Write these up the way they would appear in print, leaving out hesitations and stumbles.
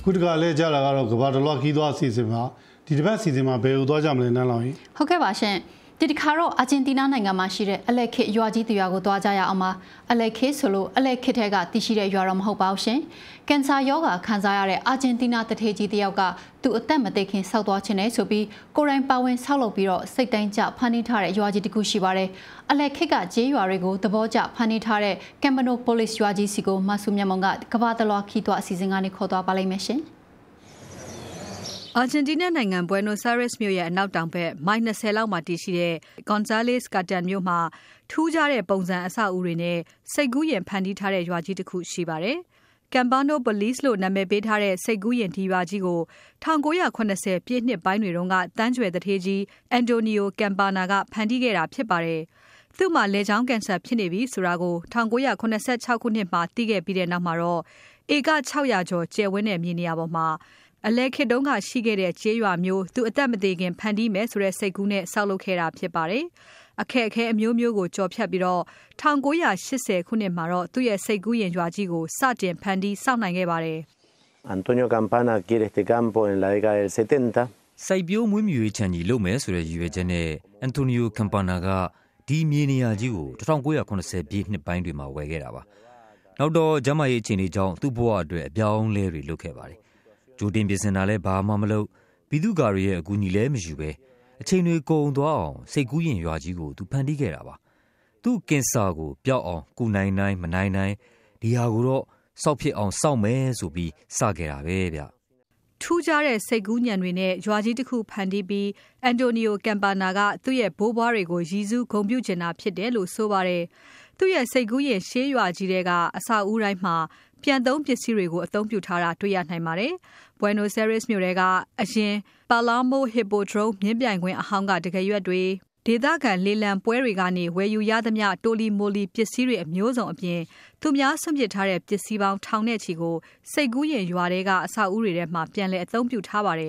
ခုတကလည်းကြာလာကတော့ကဘာတလော့ခီးသွားအစီအစဉ်မှာဒီတစ်ပတ်အစီအစဉ်မှာဘယ်လိုသွားကြမလဲနန်းလောင်ကြီးဟုတ်ကဲ့ပါရှင်ဒီတစ်ခါတော့အာဂျင်တီးနားနိုင်ငံမှာရှိတဲ့အလက်ခေရွာကြီးတရွာကိုသွားကြရအောင်ပါအလက်ခေဆိုလို့အလက်ခေထဲကတည်ရှိတဲ့ရွာတော့မဟုတ်ပါဘူးရှင်ကင်ဆာရောဂါခံစားရတဲ့အာဂျင်တီးနားတထေးကြီးတယောက်ကသူအသက်မသေခင်ဆောက်သွားခြင်းနဲ့ဆိုပြီးကိုရိုင်းပါဝင်ဆောက်လုပ်ပြီးတော့စိတ်တိုင်းကျဖန်တီးထားတဲ့ရွာကြီးတစ်ခုရှိပါတယ်အလက်ခေကဂျေးရွာတွေကိုသဘောကျဖန်တီးထားတဲ့ကမ်ဘနိုပိုလစ်ရွာကြီးစီကိုမဆူမြတ်မုံကကဘာတလွားခီးသွားအစီအစဉ်ကနေခေါ်သွားပါလိမ့်မယ်ရှင်အာဂျင်တီးနားနိုင်ငံဘွဲနိုဆာရက်စ်မြို့ရဲ့အနောက်တောင်ဘက်မိုင်20လောက်မှာတည်ရှိတဲ့ Gonzales Cartan မြို့မှာထူးခြားတဲ့ပုံစံအဆောက်အဦတွေနဲ့စိတ်ကူးရင်ဖန်တီးထားတဲ့ရွာကြီးတစ်ခုရှိပါတယ်။ Campano Police လို့နာမည်ပေးထားတဲ့စိတ်ကူးရင်ဒီရွာကြီးကို1980ပြည့်နှစ်ပိုင်းတွေတုန်းကတန်းကြွယ်တထေးကြီး Antonio Campana ကဖန်တီးခဲ့တာဖြစ်ပါတယ်။သူ့မှာလေကြောင်းကင်ဆာဖြစ်နေပြီဆိုတာကို1986ခုနှစ်မှာသိခဲ့ပြီးတဲ့နောက်မှာတော့ဧက600ကျော်ကျယ်ဝန်းတဲ့မြေနေရာပေါ်မှာအလဲခေတုံးကရှိခဲ့တဲ့ကျေးရွာမျိုးသူအသက်မသေးခင်ဖန်တီးမယ်ဆိုတဲ့စိတ်ကူးနဲ့ဆောက်လုပ်ခဲ့တာဖြစ်ပါတယ်။အခက်အခဲအမျိုးမျိုးကိုကြော်ဖြတ်ပြီးတော့1980ခုနှစ်မှာတော့သူ့ရဲ့စိတ်ကူးရင်ရွာကြီးကိုစတင်ဖန်တီးဆောက်နိုင်ခဲ့ပါတယ်။ Antonio Campana quiere este campo en la década del 70. စိုက်ပျိုးမွေးမြူရေးခြံကြီးလုပ်မယ်ဆိုတဲ့ရည်ရွယ်ချက်နဲ့ Antonio Campana ကဒီမြေနေရာကြီးကို1980ပြည့်နှစ်ပိုင်းတွေမှာဝယ်ခဲ့တာပါ။နောက်တော့ဂျမားရေးအခြေအနေကြောင့်သူ့ဘဝအတွက်အပြောင်းလဲတွေလုပ်ခဲ့ပါတယ်။ကြိုတင်ပြင်ဆင်တာလည်းဘာမှမလုပ်ပြည်သူ့ကာရဲ့အကူအညီလည်းမယူပဲအချိန်တွေကုန်သွားအောင်စိတ်ကူးရင်ရွာကြီးကိုသူဖန်တီးခဲ့တာပါသူ့ကင်ဆာကိုပျောက်အောင်ကုနိုင်နိုင်မနိုင်နိုင်ဒီဟာကိုတော့စောက်ဖြစ်အောင်စောက်မယ်ဆိုပြီးစခဲ့တာပဲဗျထူးခြားတဲ့စိတ်ကူးညံတွေနဲ့ရွာကြီးတစ်ခုဖန်တီးပြီးအန်တိုနီယိုကမ်ပါနာကသူ့ရဲ့ဘိုးဘွားတွေကိုရည်စူးဂုဏ်ပြုချင်တာဖြစ်တယ်လို့ဆိုပါတယ်သူ့ရဲ့စိတ်ကူးရင်ရှေးရွာကြီးတွေကအဆောက်အဦတိုင်းမှာပြန်သုံးပစ္စည်းတွေကိုအသုံးပြုထားတာတွေ့ရနိုင်ပါတယ်။ Buenos Aires မြို့ထဲကအရင် Palermo Hippodrome မြင်းပြိုင်ခွင်အဟောင်းကတကယ်ရွက်တွေဒေသခံလေလံပွဲတွေကနေဝယ်ယူရသမျှတိုလီမိုလီပစ္စည်းတွေအမျိုးစုံအပြင်သူများဆွန့်ပစ်ထားတဲ့ပစ္စည်းပေါင်းထောင်နဲ့ချီကိုစိတ်ကူးရင်ရွာတွေကအဆောက်အဦတွေထဲမှာပြန်လည်အသုံးပြုထားပါတယ်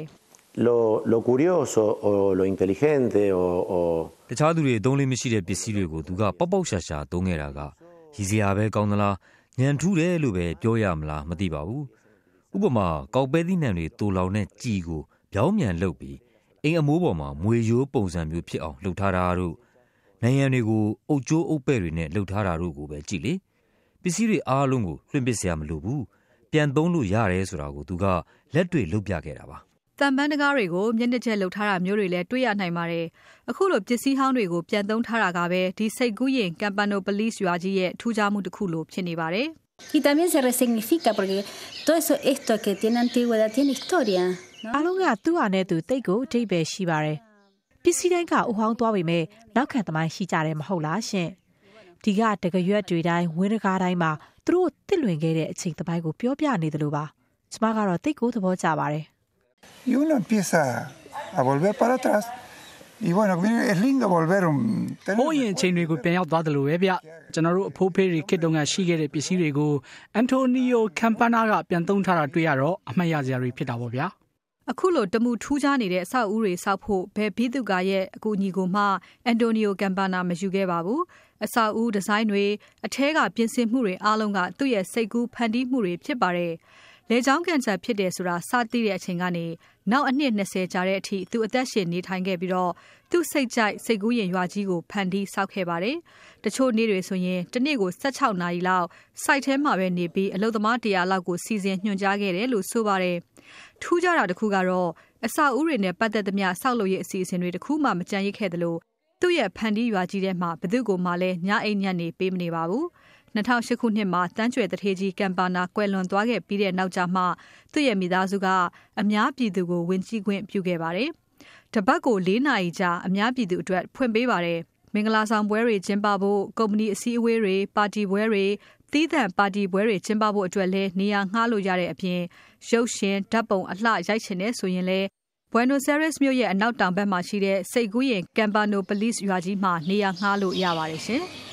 lo curioso o lo inteligente o တခြားသူတွေအသုံးလေးမရှိတဲ့ပစ္စည်းတွေကိုသူကပေါက်ပေါက်ရှာရှာသုံးခဲ့တာကရည်စရာပဲကောင်းသလားညံထူးတယ်လို့ပဲပြောရမလားမသိပါဘူးဥပမာကောက်ပဲသီးနှံတွေတူလောင်တဲ့ကြည်ကိုပြောင်းမြန်လုပ်ပြီးအိမ်အမိုးပေါ်မှာမွေရိုးပုံစံမျိုးဖြစ်အောင်လှုပ်ထားတာတို့နိုင်ငံတွေကိုအုပ်ကျိုးအုပ်ပဲ့တွေနဲ့လှုပ်ထားတာတို့ကိုပဲကြည့်လေပစ္စည်းတွေအားလုံးကိုလွှင့်ပစ်စရာမလိုဘူးပြန်သုံးလို့ရတယ်ဆိုတာကိုသူကလက်တွေ့လုပ်ပြခဲ့တာပါတန်ပန်းတကားတွေကိုမျက်နှာချက်လှုပ်ထားတာမျိုးတွေလည်းတွေ့ရနိုင်ပါတယ်အခုလိုပစ္စည်းဟောင်းတွေကိုပြန်သုံးထားတာကပဲဒီစိတ်ကူးရင် Campano Police ရွာကြီးရဲ့ထူးခြားမှုတစ်ခုလိုဖြစ်နေပါတယ် Y también se resignifica porque todo eso esto que tiene antigüedad tiene historia အားလုံးကသူ့ဟာနဲ့သူတိတ်ကိုအတိတ်ပဲရှိပါတယ်ပစ္စည်းတိုင်းကအဟောင်းသွားပေမဲ့နောက်ခံသမိုင်းရှိကြတယ်မဟုတ်လားရှင်ဒီကတကရွက်တွေတိုင်းဝင်းတကားတိုင်းမှာသူတို့တစ်လွင်ခဲ့တဲ့အချိန်သမိုင်းကိုပြောပြနေတယ်လို့ပါကျမကတော့တိတ်ကိုသဘောကျပါတယ် Y uno empieza a volver para atrás y bueno es lindo volver ဟိုရင်အချိန်တွေကိုပြန်ရောက်သွားတယ်လို့ပဲဗျကျွန်တော်တို့အဖိုးဖေးတွေခေတ်တုန်းကရှိခဲ့တဲ့ပစ္စည်းတွေကိုအန်တိုနီယိုကမ်ပနာကပြန်သုံးထားတာတွေ့ရတော့အမှတ်ရစရာတွေဖြစ်တာပေါ့ဗျာအခုလိုတမှုထူးခြားနေတဲ့အဆောက်အဦတွေဆောက်ဖို့ဘယ်ဘိသုကာရဲ့အကူအညီကိုမှအန်တိုနီယိုကမ်ပနာမယူခဲ့ပါဘူးအဆောက်အဦဒီဇိုင်းတွေအထဲကပြင်ဆင်မှုတွေအားလုံးကသူ့ရဲ့စိတ်ကူးဖန်တီးမှုတွေဖြစ်ပါတယ်လေကြောင်းကန်ဆာဖြစ်တယ်ဆိုတာစသိတဲ့အချိန်ကနေနောက်အနှစ်20ကြာတဲ့အထိသူအသက်ရှင်နေထိုင်ခဲ့ပြီးတော့သူစိတ်ကြိုက်စိတ်ကူးရင်ရွာကြီးကိုဖန်တီးဆောက်ခဲ့ပါတယ်။တချို့နေ့တွေဆိုရင်တစ်နေ့ကို16နာရီလောက်စိုက်ထဲမှာပဲနေပြီးအလုပ်သမား100လောက်ကိုစီစဉ်ညွှန်ကြားခဲ့တယ်လို့ဆိုပါတယ်။ထူးခြားတာတစ်ခုကတော့အဆောက်အဦတွေနဲ့ပတ်သက်သမျှဆောက်လုပ်ရေးအစီအစဉ်တွေတစ်ခုမှမကြံရစ်ခဲ့သလိုသူ့ရဲ့ဖန်တီးရွာကြီးထဲမှာဘယ်သူကိုမှလည်းညအိမ်ညံ့နေပေးမနေပါဘူး။2008ခုနှစ်မှာတန်းကျွယ်တထေးကြီးကမ်ပါနာကွယ်လွန်သွားခဲ့ပြီးတဲ့နောက်ကျမှသူ့ရဲ့မိသားစုကအများပြည်သူကိုဝင်ကြည့်ခွင့်ပြုခဲ့ပါတယ်။တပတ်ကို4နာရီကြာအများပြည်သူအတွက်ဖွင့်ပေးပါတယ်။မင်္ဂလာဆောင်ပွဲတွေကျင်းပဖို့ကုမ္ပဏီအစည်းအဝေးတွေပါတီပွဲတွေသီးသန့်ပါတီပွဲတွေကျင်းပဖို့အတွက်လည်းနေရာငှားလို့ရတဲ့အပြင်ရုပ်ရှင်ဓာတ်ပုံအလှရိုက်ချင်တဲ့ဆိုရင်လည်း Buenos Aires မြို့ရဲ့အနောက်တောင်ဘက်မှာရှိတဲ့စိတ်ကူးရင် Campano Police ရွာကြီးမှာနေရာငှားလို့ရပါတယ်ရှင်။